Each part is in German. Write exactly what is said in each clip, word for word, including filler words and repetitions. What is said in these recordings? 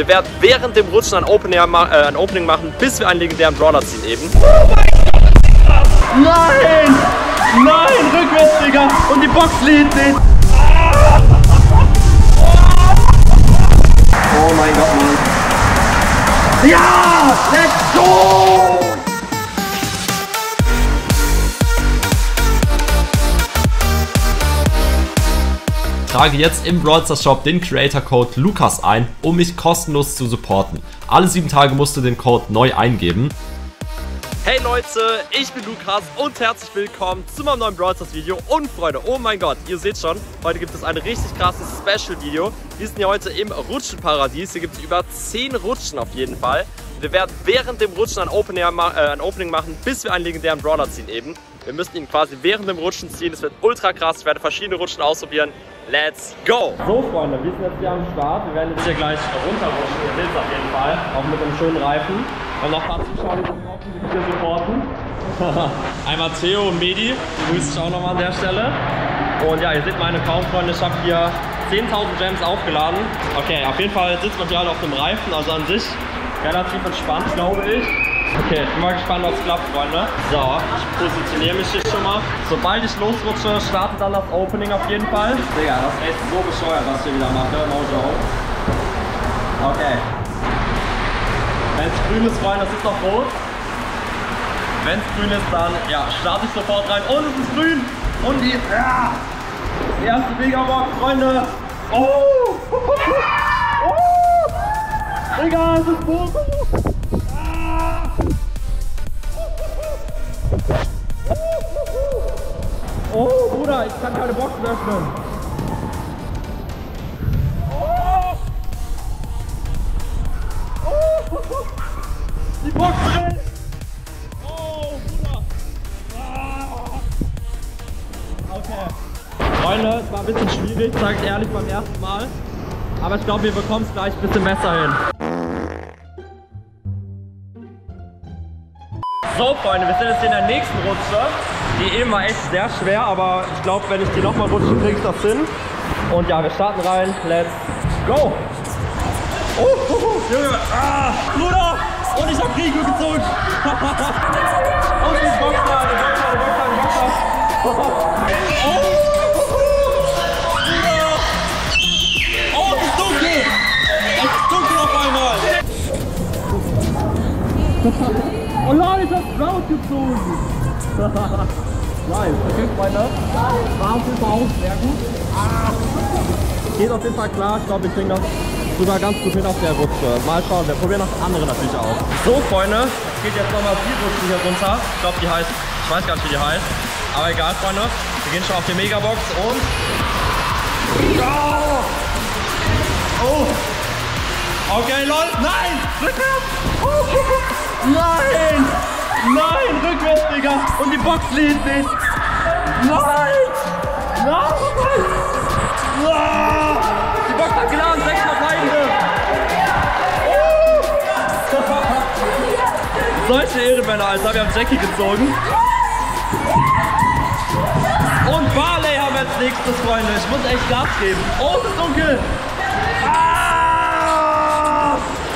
Wir werden während dem Rutschen ein Opening, äh, ein Opening machen, bis wir einen legendären Brawler ziehen eben. Oh mein Gott, das ist krass! Nein! Nein, rückwärts, Digga! Und die Box lädt nicht! Oh mein Gott, Mann! Ja! Let's go! Trage jetzt im Brawl Stars Shop den Creator Code Lukas ein, um mich kostenlos zu supporten. Alle sieben Tage musst du den Code neu eingeben. Hey Leute, ich bin Lukas und herzlich willkommen zu meinem neuen Brawl Stars Video. Und Freunde, oh mein Gott, ihr seht schon, heute gibt es ein richtig krasses Special Video. Wir sind ja heute im Rutschenparadies, hier gibt es über zehn Rutschen auf jeden Fall. Wir werden während dem Rutschen ein Opening, äh, ein Opening machen, bis wir einen legendären Brawler ziehen eben. Wir müssen ihn quasi während dem Rutschen ziehen, es wird ultra krass, ich werde verschiedene Rutschen ausprobieren. Let's go! So Freunde, wir sind jetzt hier am Start, wir werden jetzt hier gleich runterrutschen, ihr seht es auf jeden Fall, auch mit einem schönen Reifen. Und noch ein paar Zuschauer, die sich hier supporten. Einmal Theo und Medi, die grüße ich auch nochmal an der Stelle. Und ja, ihr seht meinen Account, Freunde, ich habe hier zehntausend Gems aufgeladen. Okay, auf jeden Fall sitzt man gerade auf dem Reifen, also an sich relativ entspannt, glaube ich. Okay, ich bin mal gespannt, ob es klappt, Freunde. So, ich positioniere mich hier schon mal. Sobald ich losrutsche, startet dann das Opening auf jeden Fall. Digga, das ist echt so bescheuert, was ich hier wieder mache. No joke. Okay. Wenn es grün ist, Freunde, das ist noch rot. Wenn es grün ist, dann ja, starte ich sofort rein. Und es ist grün. Und die, ja, die erste Megabox, Freunde. Oh! Oh! Digga, es ist Bobo! Oh, Bruder, ich kann keine Boxen öffnen. Oh! Oh! Die Box drin! Oh, Bruder! Ah! Okay. Freunde, es war ein bisschen schwierig, sage ich ehrlich, beim ersten Mal. Aber ich glaube, wir bekommen es gleich ein bisschen besser hin. So Freunde, wir sind jetzt in der nächsten Rutsche. Die eben war echt sehr schwer, aber ich glaube, wenn ich die nochmal rutsche, kriege ich das hin. Und ja, wir starten rein. Let's go! Oh, oh, oh Junge! Ah, Bruder! Und ich habe Rico gezogen! Und die Boxer, die Boxer, die Boxer, die Boxer! Oh! Oh, es ist dunkel! Es ist dunkel auf einmal! Oh Leute, ich hab's rausgezogen! Nice, okay Freunde. War auf jeden Fall auch sehr gut. Ah. Geht auf jeden Fall klar, ich glaube wir kriegen das sogar ganz gut hin auf der Rutsche. Mal schauen, wir probieren noch andere natürlich auch. So Freunde, es geht jetzt nochmal die Rutsche hier runter. Ich glaube die heißt, ich weiß gar nicht wie die heißt. Aber egal Freunde, wir gehen schon auf die Megabox und... Oh! Oh! Okay Leute, nein! Rückwärts! Oh. Nein! Nein, rückwärts, Digga! Und die Box lädt nicht! Nein! Nein! Ah! Die Box hat geladen, sechs Verbleibende! Uh! Solche Ehrenmänner, Alter, wir haben Jackie gezogen. Und Barley haben wir als nächstes, Freunde. Ich muss echt Gas geben. Oh, es ist dunkel! Ah!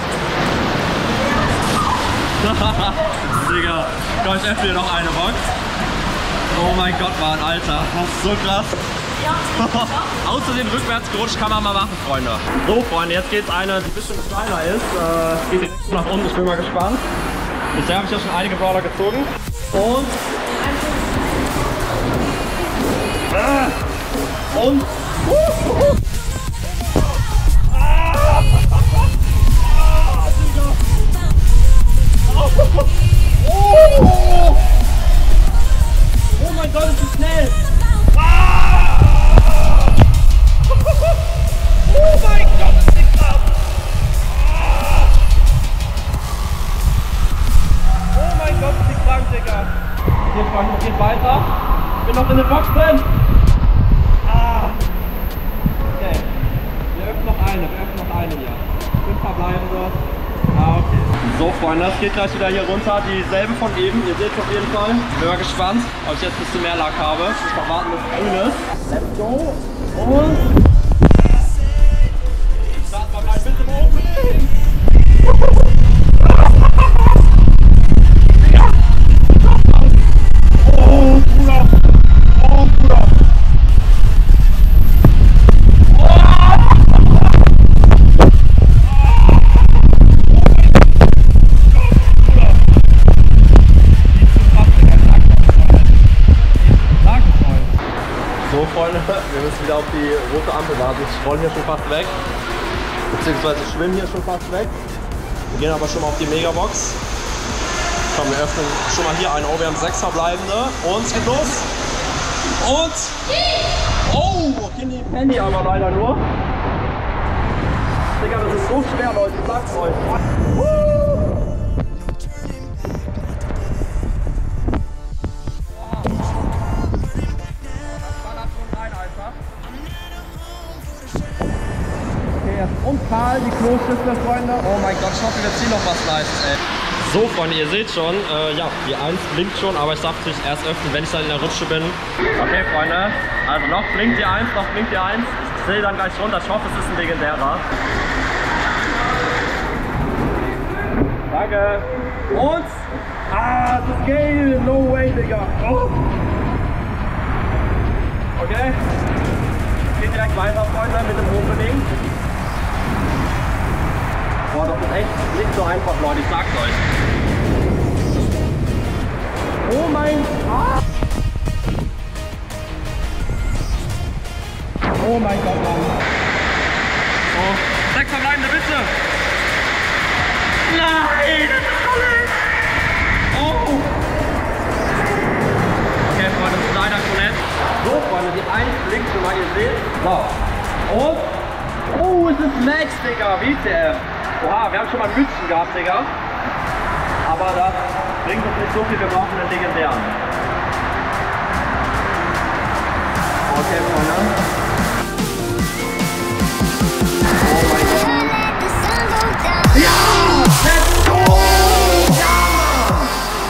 Digga, komm, ich öffne dir noch eine Box. Oh mein Gott, Mann, Alter, das ist so krass. Ja. Außerdem rückwärts gerutscht kann man mal machen, Freunde. So, Freunde, jetzt geht's eine, die ein bisschen kleiner ist. Äh, geht direkt nach unten, ich bin mal gespannt. Bisher habe ich ja schon einige Brawler gezogen. Und... Äh, und... Uh, uh, uh. Oh! Oh mein Gott, ist das schnell! Ah! Oh mein Gott, ist die krass! Ah! Oh mein Gott, ist die krank, Digga! Hier, Freunde, es geht weiter. Ich bin noch in der Box drin! Ah! Okay. Wir öffnen noch eine, wir öffnen noch eine hier. Fünf verbleibende. Ah, okay. So Freunde, es geht gleich wieder hier runter, dieselben von eben, ihr seht es auf jeden Fall. Bin mal gespannt, ob ich jetzt ein bisschen mehr Lack habe. Ich muss noch warten, bis es grün ist. Let's go! Und... Starten wir gleich mit dem Opening! wieder auf die rote Ampel warten. Ich roll hier schon fast weg. Beziehungsweise schwimme hier schon fast weg. Wir gehen aber schon mal auf die Megabox. Komm, wir öffnen schon mal hier einen. Oh, wir haben sechs verbleibende. Und es geht los. Und... Oh, Kindy Penny aber leider nur. Digga, das ist so schwer, Leute. Ich sag's euch. Und Karl, die Kloschüssel, Freunde. Oh mein Gott, ich hoffe, wir ziehen noch was Nices, ey. So, Freunde, ihr seht schon, äh, ja, die eins blinkt schon, aber ich darf natürlich erst öffnen, wenn ich dann in der Rutsche bin. Okay, Freunde, also noch blinkt die eins, noch blinkt die eins. Ich zähle dann gleich runter, ich hoffe, es ist ein legendärer. Danke. Und? Ah, das ist geil. No way, Digga. Oh. Okay. Geht direkt weiter, Freunde, mit dem Opening. Boah, das ist echt nicht so einfach, Leute, ich sag's euch. Oh mein Gott. Oh mein Gott, Mann. So, sechs verbleibende, bitte. Nein, das ist alles. Oh. Okay, Freunde, das ist leider Colette. So, Freunde, die eins blinkt schon mal, ihr seht. So. Und. Oh, es ist Max, Digga, W T F. Oha, wir haben schon mal Mützen gehabt, Digga. Aber das bringt uns nicht so viel, wir brauchen einen legendären. Okay, Freunde. Oh mein Gott. Ja! Let's go! Ja, Mann!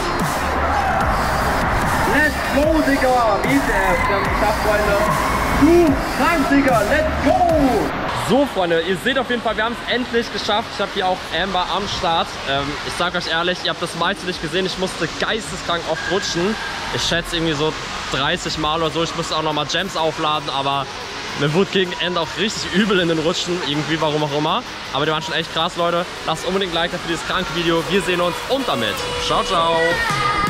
Let's go, Digga! W T F, wir haben es geschafft, Freunde. Du krank, Digga! Let's go! So, Freunde, ihr seht auf jeden Fall, wir haben es endlich geschafft. Ich habe hier auch Amber am Start. Ähm, ich sage euch ehrlich, ihr habt das meiste nicht gesehen. Ich musste geisteskrank oft rutschen. Ich schätze irgendwie so dreißig Mal oder so. Ich musste auch nochmal Gems aufladen, aber mir wurde gegen Ende auch richtig übel in den Rutschen. Irgendwie, warum auch immer. Aber die waren schon echt krass, Leute. Lasst unbedingt ein Like da für dieses kranke Video. Wir sehen uns und damit. Ciao, ciao.